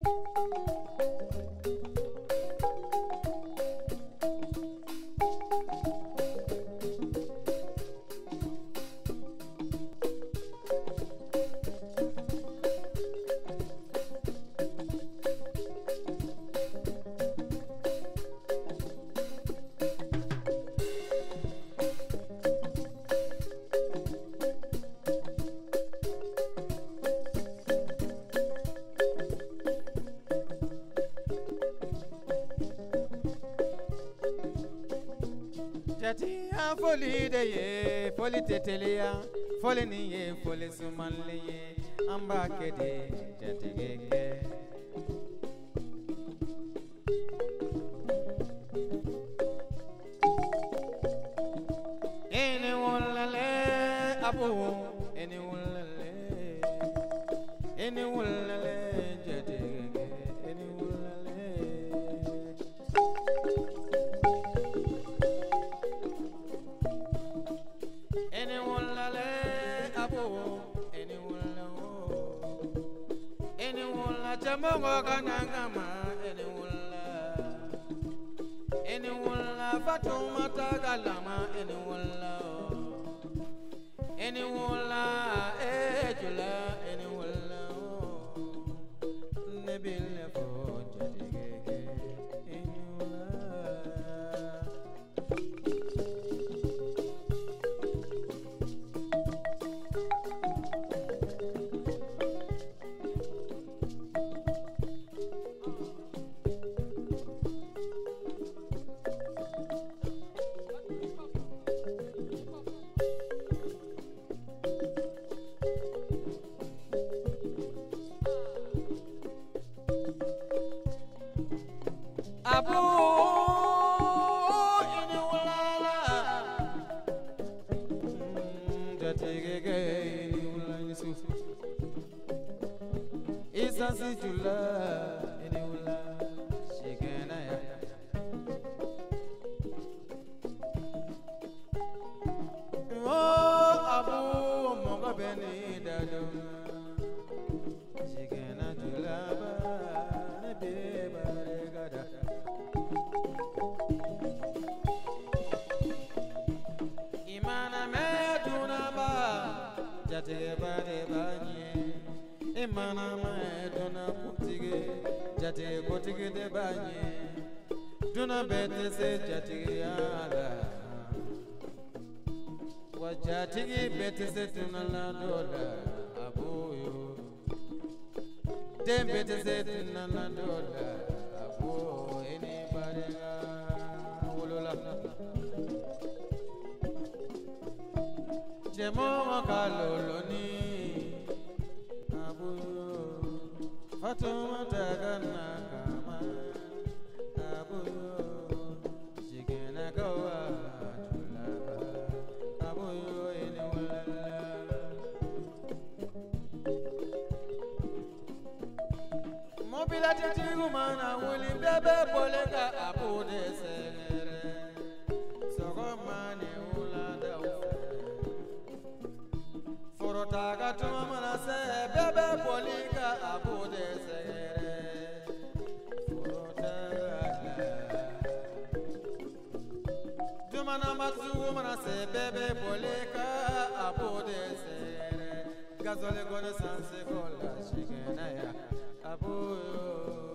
Jatiya foli de ye foli teteliya foli ni ye foli sumanli ye amba kede jatigeke ene wallale abu ene wallale jatigeke ene wallale Jamongo kanangama eni wala Fatuma tagalama eni wala ejula eni wala nebile fo jatigeke eni wala Abu ini ulala jatigeke ini ulala su isa si jula ini ulala shikena ya oh Abu monga beni dadu shikena jula ba ne beba regada Jate bade banye, imana mae dona putige, jate kotige de banye, dona bete se jate ala, wajatigi bete se dona la dola, abuyo, dem bete se dona la dola, abu ini badega, wolola. Jemo kaloloni abuyo Fatuma tagana kama abuyo jigena gawa chulaba abuyo eni wala mobila titigu mana wuli bebe bolega abude senere sogomani ulada Taga tuma mana se bebe polika abude segere tuma na matsu mana se bebe polika abude segere gazole gone sanse kola shikena ya abuyo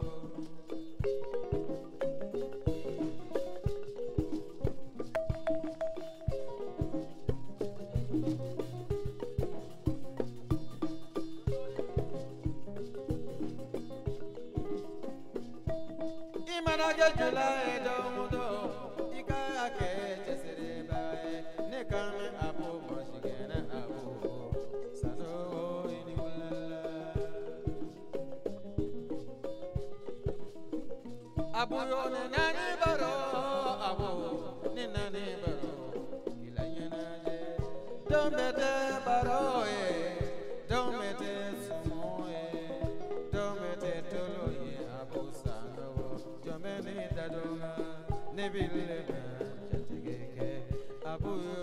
Manage July domudo ika ke chesere bae ne kame abu moshigena abu sano ini ulala abu yone nani baro abu ni nani baro ilanyana je dombete baro dombete sumoe dombete tolo abu sano Jameni dadonga nebile jatigeke abuyo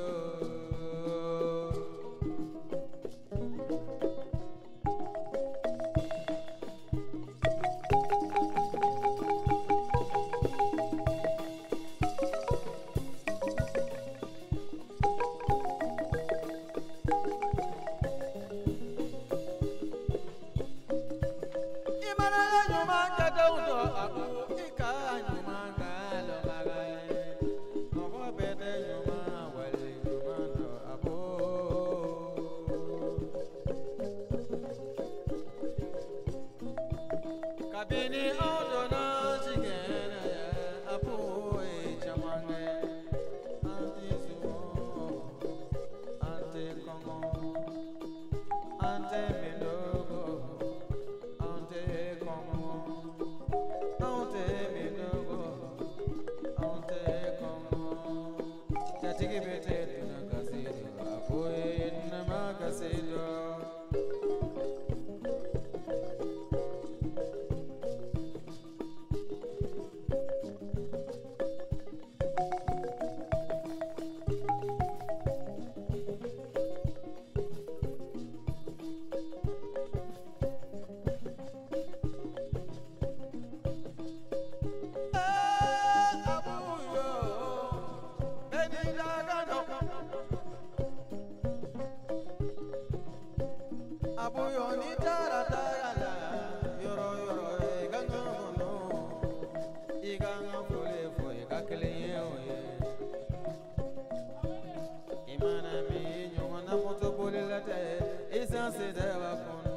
Kabini odona jigena ya apu e chamange anti sumo ante kongo ante mindogo ante kongo ante mindogo ante kongo tatigi bete na kasido apu e na makasido. Abuyo ni tara tara yoro yoro iganga mono iganga fule fue kakliye oye imana mi nyona moto bolilate isanse deva kono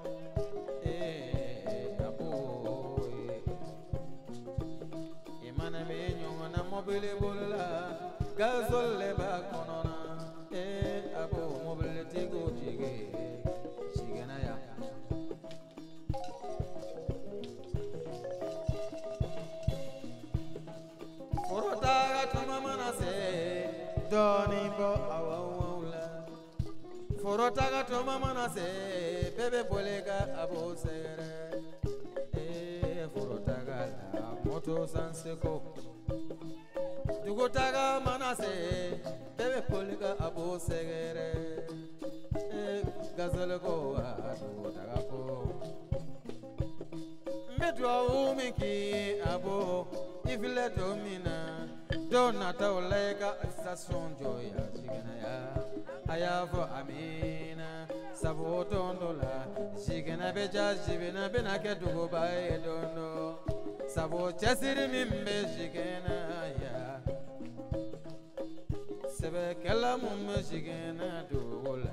abu imana mi nyona mobile bolila gazol le ba kono na abu mobile tigo jige Doni bo awawula Forotaga to mama na se bebe bolega abo sere forotaga la moto sanseko Dugotaga mana se bebe bolega abo sere gazalego ado taga po Medwa umiki abo ifile domina Donata olega station joya sigana ya ayavo amina sabotondola sigana beja jibina benake dugo bae dondo sabo chasiri mimbe sigana ya sebe kala mumme sigana dugola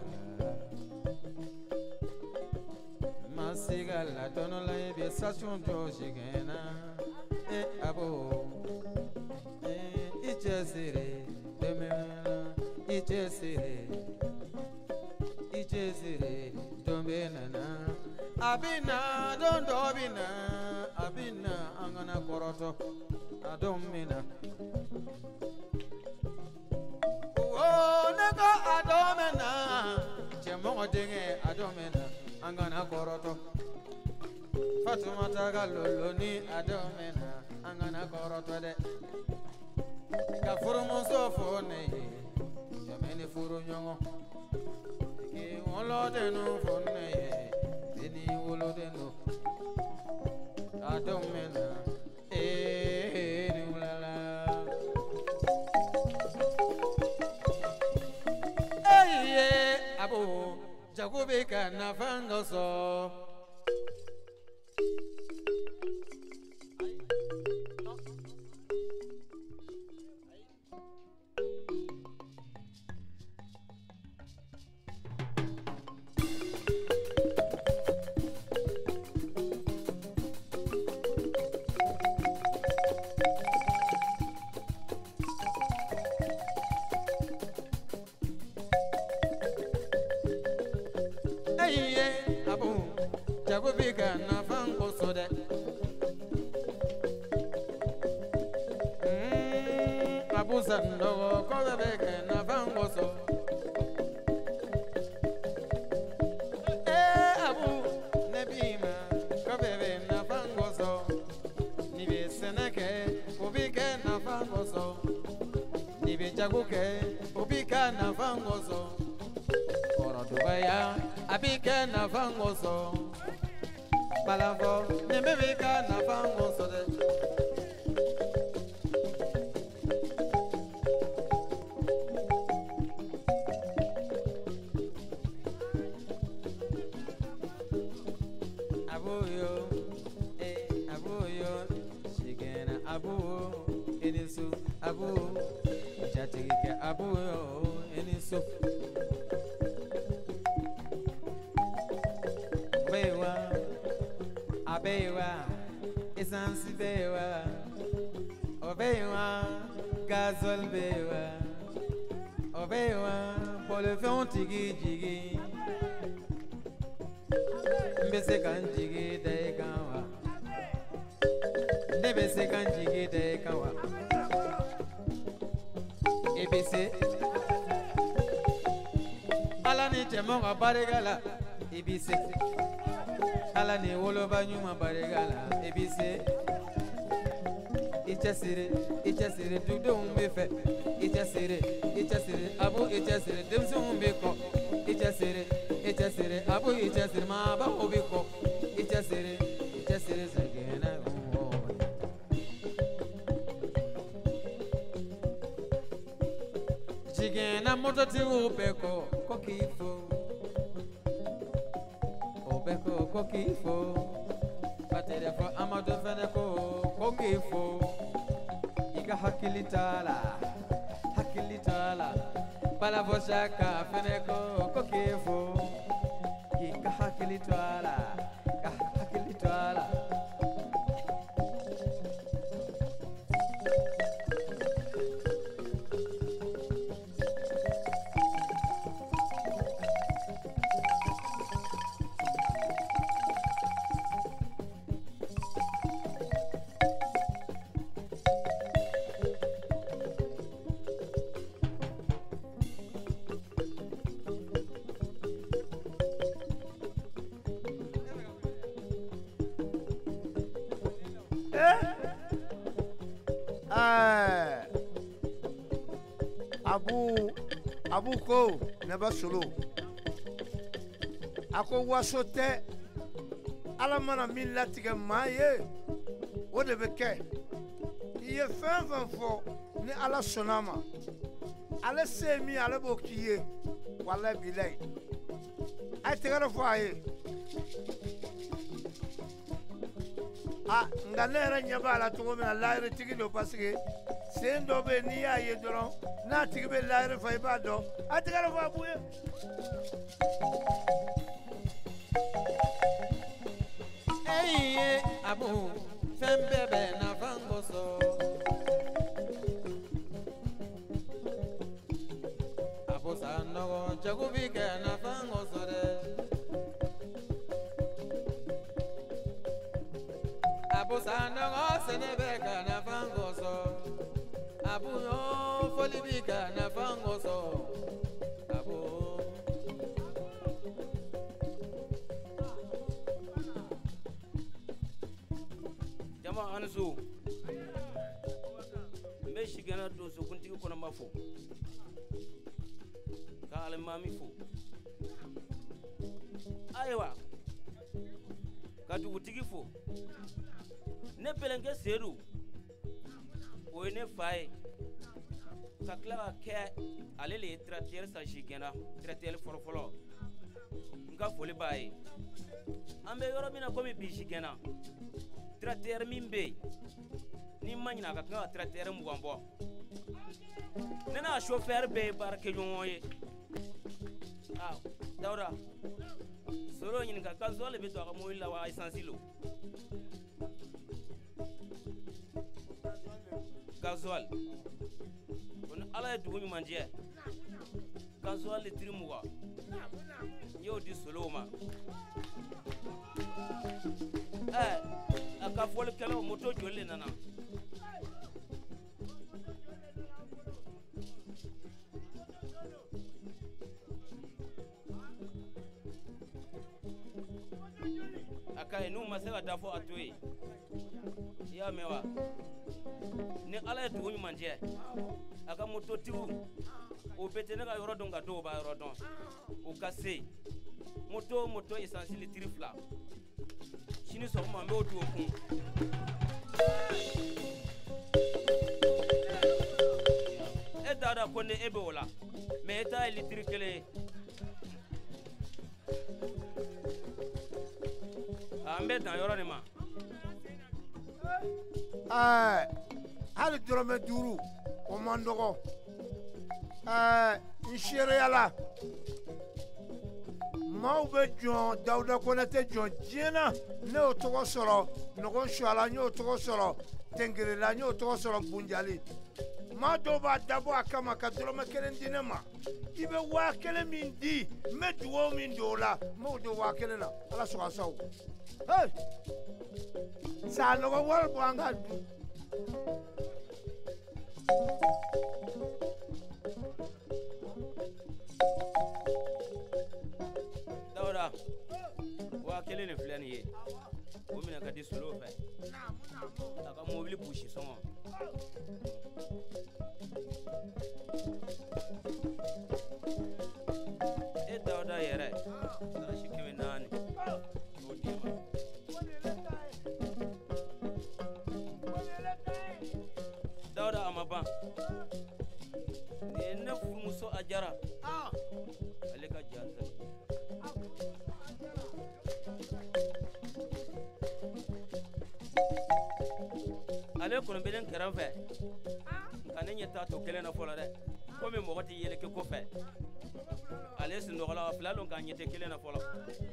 masigala tonola be station jo sigana abo Ichesire, domena, ichesire, domena, abina, don't abina, angana koroto, adomina. Oh, nega adomena, chemo dinge adomena, angana koroto. Fatuma taga loloni adomena, angana koroto de. Ka furumu so fone jameni furu nyongo ki wolo denu fone deni wolo denu adomena ni ulala abo jagobe kana fango so abu jagobika na fango sode abu sando ko beke na fango so abu nebima ko bebe na fango so ni be senake ubike na fango so ni be jaguke ubika na fango so Dubaya, abike na fangoso. Balango, nemebika na fangoso de. Abuyo, abu eniso bewa abewa essence bewa obewa gazole bewa obewa pour le faire tigi tigi mbese kanjigi de kanwa ndebese kanjigi de kanwa ebese ala ni temo ga barigala ebise ala ni wolo banyuma barigala ebise ichasire dudu umbefe ichasire abu ichasire demsu umbeko ichasire abu ichasire ma ba ubiko ichasire sagena chigena mototi ubeko kokifo ubeko kokifo paterefo amado feneko kokifo ika hakilitala bala voshaka feneko kokifo ika hakilitala Abu ko neba solo ako wasote ala mana min latige maye o de be ke ye fɛn fɔ ni ala sonama ale se mi ale bo kiye wala bilay ay tegara fɔ aye nga ne yɛrɛ ɲɛ b'a la cogo min na layiri tigi don parce que sen dɔ bɛ n'i y'a ye dɔrɔn n'a tigi bɛ layiri fɔ i b'a dɔn a tigɛra fɔ Abu ye eye Abu fɛn bɛɛ bɛ nafa kosɔn Abu sa nɔgɔ jago bi kɛ nafa kosɔn dɛ Abu sa nɔgɔ sɛnɛ bɛ ka nafa kosɔn Abu yo foli bi ka nafa kosɔn Abu jama anzu me shigana do so kuntigi kono mafo ka ale mami fo aywa ka dugutigi fo ne pelenge seru o ne faye ka tila ka kɛ ale le ye traiteur sa shigana traiteur fɔlɔfɔlɔ nka foli b'a ye an bɛ yɔrɔ min na komi bi shigana traiteur min bɛ yen ni ma ɲina a ka kan ka traiteur 20 bɔ ne n'a chauffeur bɛɛ ye baara kɛ ɲɔgɔn ye Dawuda soro ɲininka gasoil le bɛ to a ka mobili la wa essence lo gasoil ko ni ala ye dugu ɲuman jɛ gasoil litiri 20 n y'o di solow ma a ka fɔlikɛlaw moto joli le nana a ka ye n'u ma se ka da fɔ a to ye i y'a mɛn wa ni ala ye dugu ɲuman jɛ a ka mototigiw o bɛ tɛ ne ka yɔrɔ dɔn ka dɔw b'a yɔrɔ dɔn o ka se moto essence litiri 2 sini sɔgɔma n b'o di o kun e t'a dɔn ko ni e bɛ o la mais e ta ye litiri 1 ye an bɛ dan yɔrɔ de ma hali dɔrɔmɛ 5 o man dɔgɔ Nshiriala Mau be John Dauda Konate John Jena ne otogo soro nogon shwala nyo otogo soro tengere la nyo otogo soro bunjali ma do ba dabo akama ka dolo ma kelen dinema ibe wa kelen min di me duwo min do la mo do wa kelen na ala so asaw hey sa no wal bo anga du Dauda wa kelen ne filani ye o mina ka di solo fe aka mobile pushi songo e Dauda yere da shi keme nani o dima Dauda amaba ne na fumuso ajara ale ka jata ale kono belen karam fe kanen yeta to kelen na fola de ko me mogoti yele ke ko fe ale sin do gala flalon kan yete kelen na fola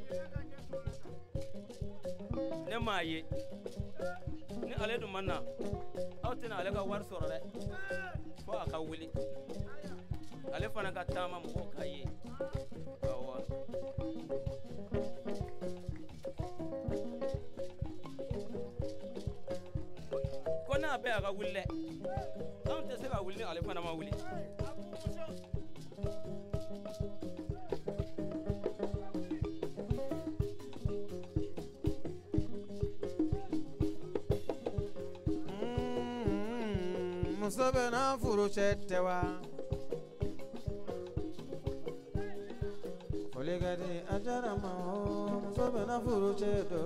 ne maye ni ale dum manna awtina ale ka war soro de fo aka wuli ale fana ka tama mo kaye awa kona be aka wulle on te se ka wuli ale fana ma wuli musobe na furu chetewa olegade ajara ma musobe na furu chedo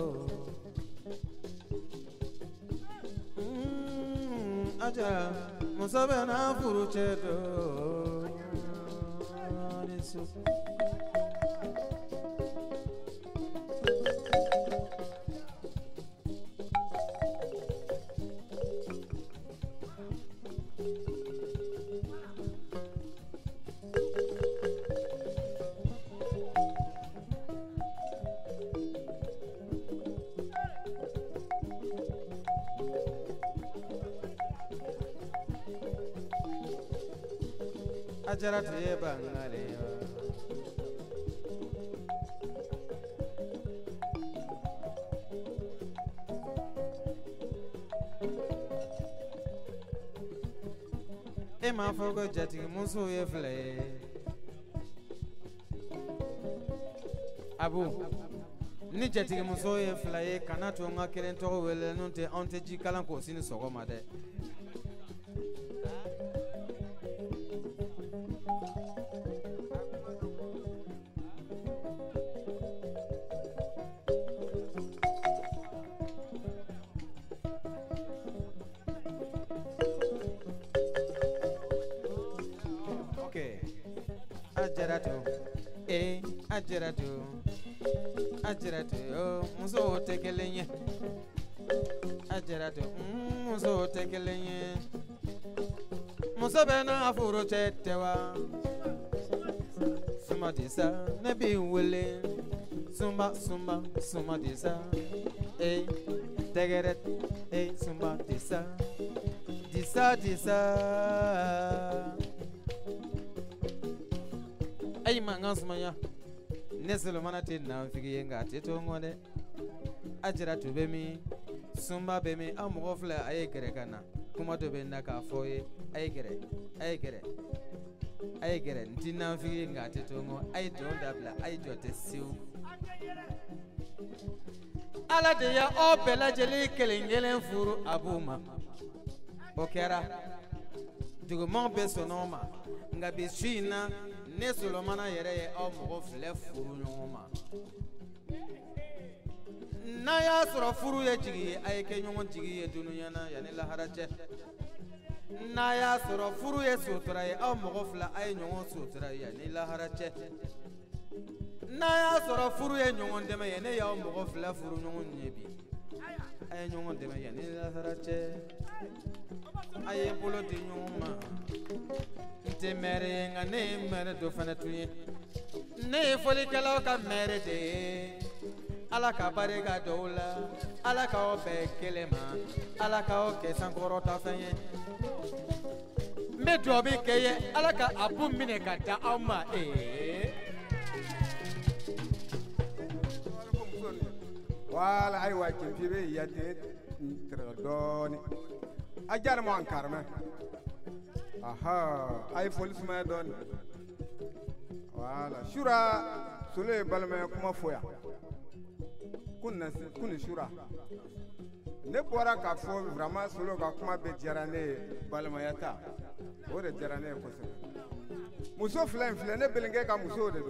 ajara musobe na furu chedo nisu ajara te bangale e ma fogo jati muso ye fle abu ni jati muso ye fle kana to nga kelen to wele nonte onte ji kala ko sini sogo made Ajarato muso tekelenye ajarato muso tekelenye muso bena furo chetewa suma disa nebi wele suma disa tegeret suma disa ay mangasmaya neselo manate na figi nga teto ngone ajira to bemi sumba bemi amugo fla ay gere kana kuma to be ndaka foye ay gere ntina figi nga teto ngo ay do dabla ay jote siu ala de ya o bela jeli kelengelen furu abuma okera dugo mon be sonoma nga be suina ne solomana yere ye aw mogo file furu ɲɔgɔn ma n'a y'a sɔrɔ furu ye jigi ye a ye kɛ ɲɔgɔn jigi ye dunuya na yanni lahara cɛ n'a y'a sɔrɔ furu ye sutura ye aw mɔgɔ fila a ye ɲɔgɔn sutura yanni lahara cɛ n'a y'a sɔrɔ furu ye ɲɔgɔn dɛmɛ ye ne y'aw mɔgɔ fila furu ɲɔgɔn ɲɛ bi a ye ɲɔgɔn dɛmɛ yanni lahara cɛ a ye bolo di ɲɔgɔn ma nte mere nga ne mere do fana tuye ne foli kala ka mere de ala ka barika dola ala ka o be kelema ala ka o ke sankoro ta fenye me do bi keye ala ka abu mine ka da awma wala ay wa kin fibe yate tradoni ajar mo ankarme aha ay folis ma don wala shura sule balme kuma foya kun shura ne bora ka fo vraiment solo ka kuma be jarane balma yata ore jarane ko se muso flen ne belenge ka muso de do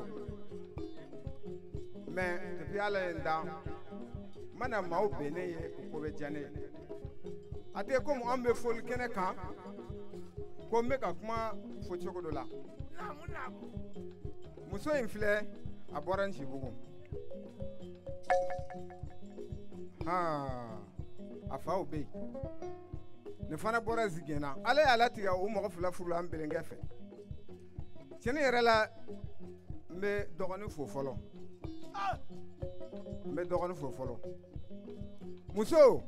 mais depuis ala nda mana maw bene ye ko be jane ate ko mo ambe fol kene kan ko me ka kuma fo choko do la muso infle aboran shibugo ha afa obe ne fana bora zigena ale ala tiga o mo fula fula ambelenge fe chene yere la me dogoni fo folo me dogoni fo folo muso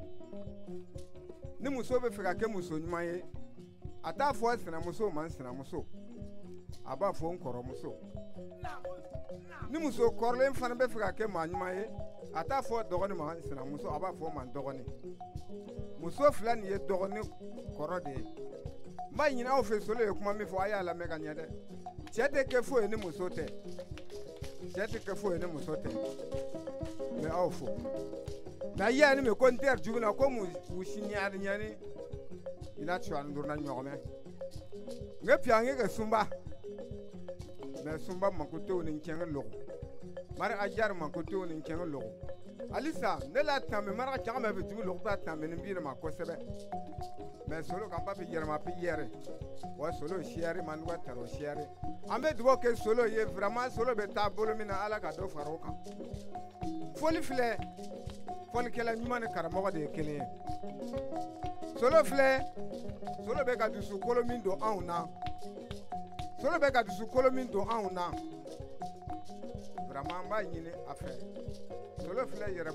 ni muso be fika ke muso nyuma ye ata fo sina muso man sina muso aba fo nkoro muso ni muso korle fana be fika ke ma nyuma ye ata fo dogoni man sina muso aba fo man dogoni muso fulani ye dogoni koro de ma nyina o fe solo ye kuma mi fo aya la me ganya de chete ke fo ni muso te chete ke fo ni muso te me au fo na ya ni me ko nter jubina ko mu ushinyar nyani ina chwa ndurna nyogome nge piange ke sumba me sumba makuto ni nkenga logo mara ajar makuto ni nkenga logo alisa ne la tame mara chama be tu logo ba tame ni bi ma ko sebe me solo kan pa yere ma pi yere wa solo shiari man wa taro shiari ambe dubo ke solo ye vraiment solo be tabolo mina ala ka do faroka foli fle foli kala nyumane karamo de kele solo fle solo be ka dusu kolomindo auna solo be ka dusu kolomindo auna vraiment ba nyine affaire solo fle yere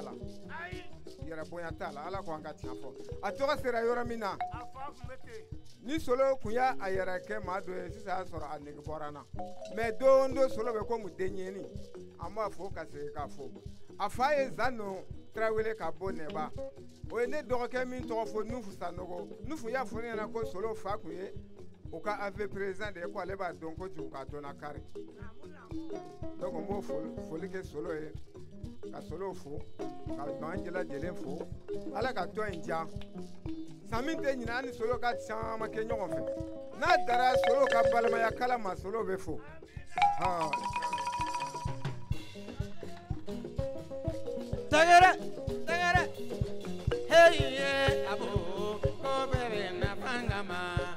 boya tala ala ko anga tiafo atoka sera yora mina ni solo kuya ayera ke mado sisa soro anig borana me dondo solo be ko mudenyeni amma fo ka se ka fo afaye zano trawele ka boneba o ne doke min to fo nufu sanogo nufu ya fo na ko solo fa kuye o ka ave président de ko ale ba donko ju ka dona kare donc mo fo ke solo e ka solo fo ka banjela dele fo ala ka to enja saminte nyina ni solo ka chama ke nyogon fe na dara solo ka balma ya kala ma solo be fo ha tagara hey abu ko bere na pangama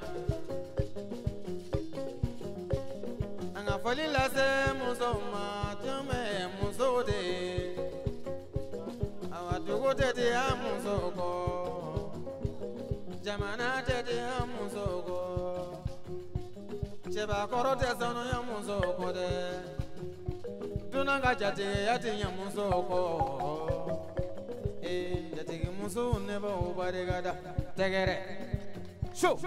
anga foli la se muso ma tume muso de awatugo de amuso ko jamana de amuso ko cheba koro de sono ya muso ko de tunanga jate yati ya muso ko jate muso ne ba obare gada tegere show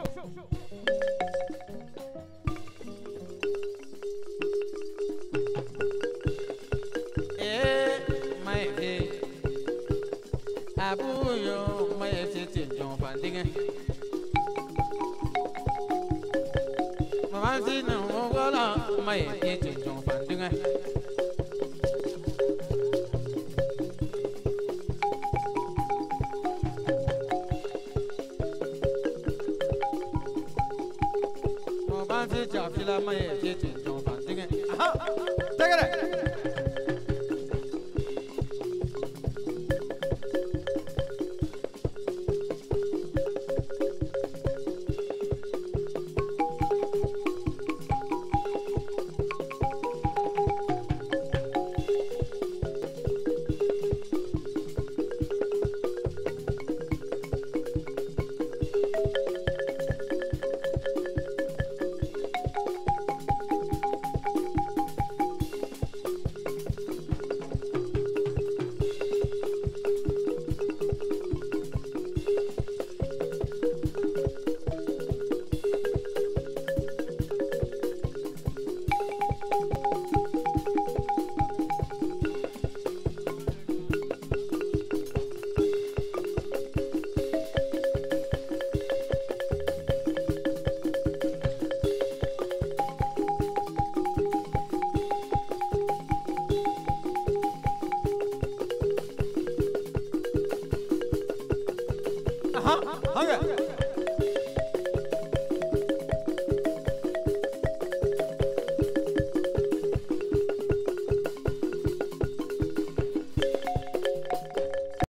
my hey abu yo my tete jon bandinga mama zina ngola my tete jon bandinga Fila my tete jon bandinga aha tegere Hanga.